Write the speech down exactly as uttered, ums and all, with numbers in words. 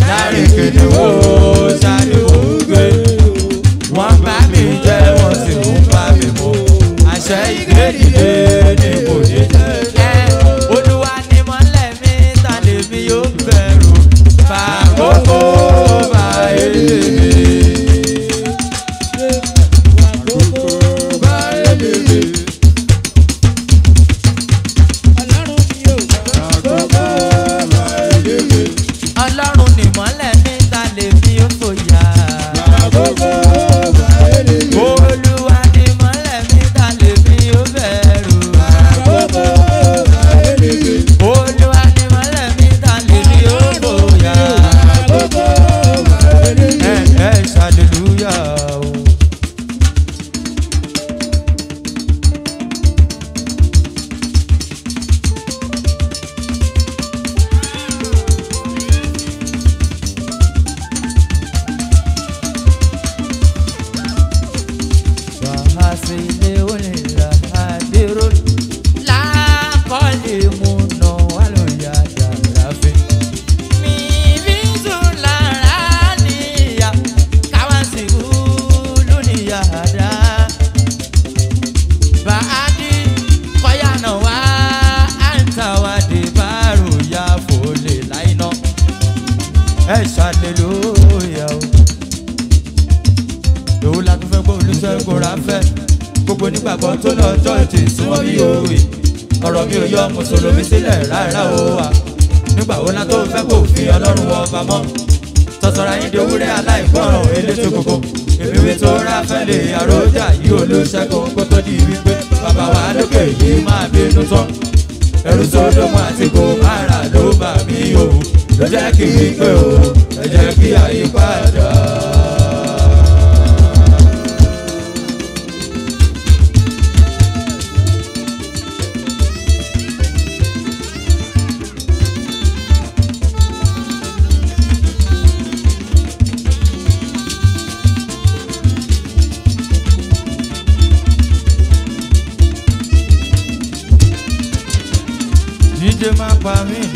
láàrin kìnìún ó sáré ògbé. Wọ́n bá mi jẹ́ wọ́n sì ń bá mi mú. Àṣẹ ìgbédìde ni kò ní jẹ́. Olúwa ni mọ́lẹ̀ mi ta lèmi yóò bẹ̀rù. Bàkókò bá èlé mi. Bàkókò bá èlé mi. Ọlọ́run ni yóò bàkókò bá èlé mi. Ọlọ́run ni mọ́lẹ̀ mi ta lèmi yóò fòyà. Bàkókò bá èlé mi. Olúwa ni mọ́lẹ̀ mi ta lèmi yóò bẹ̀rù. Bàkókò bá èlé mi. Olúwa ni mọ́lẹ̀ mi ta lèmi yóò fòyà. Bàkókò bá èlé mi. Ẹ ẹ ṣàlélúyà o. Hallelujah. Òun la tún fẹ́ gbọ́ Olúṣẹ́gun Raphael. Gbogbo nígbàgbọ́ tó lọ jọ́ọ̀jì súnmọ́ bí òwe. Ọ̀rọ̀ mi ò yọ mùsùlùmí sílẹ̀ rárá o wa. Nígbà wo la tó fẹ́ kó fi Ọlọ́run ọba mọ́. Sọ̀sọ̀rọ̀ ayé di ewúrẹ́ aláìgbọràn elétò gbogbo. Èmi wí tó Raphael Arojah yìí Olúṣẹ́gun kó tó di wípé bàbá wa lókè yìí máa bínú tán. Ẹ̀rù Sódómù àti Gòmárà ló bà mí o. Ló jẹ́ kí n pé o, ẹ jẹ́ kí ayé padà. Díje má pa mí